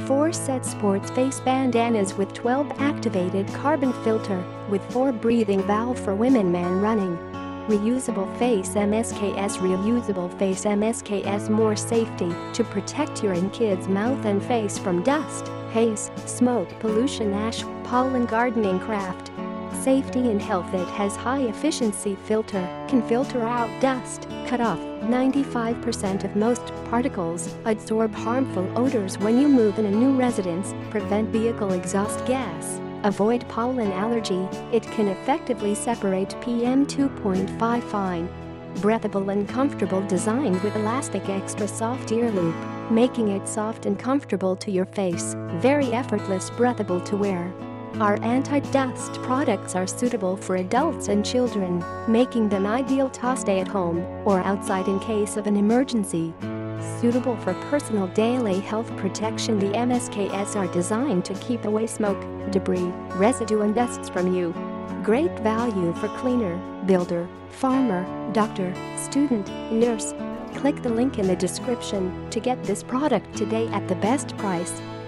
4-set sports face bandanas with 12 activated carbon filter with 4 breathing valve for women man running. Reusable face MSKS Reusable face MSKS more safety to protect your and kids' mouth and face from dust, haze, smoke, pollution, ash, pollen, gardening, craft. Safety and health. It has high efficiency filter, can filter out dust, cut off 95% of most particles, absorb harmful odors when you move in a new residence, prevent vehicle exhaust gas, avoid pollen allergy. It can effectively separate PM 2.5 fine. Breathable and comfortable, designed with elastic extra soft ear loop, making it soft and comfortable to your face, very effortless, breathable to wear. Our anti-dust products are suitable for adults and children, making them ideal to stay at home or outside in case of an emergency. Suitable for personal daily health protection, the MSKS are designed to keep away smoke, debris, residue and dusts from you. Great value for cleaner, builder, farmer, doctor, student, nurse. Click the link in the description to get this product today at the best price.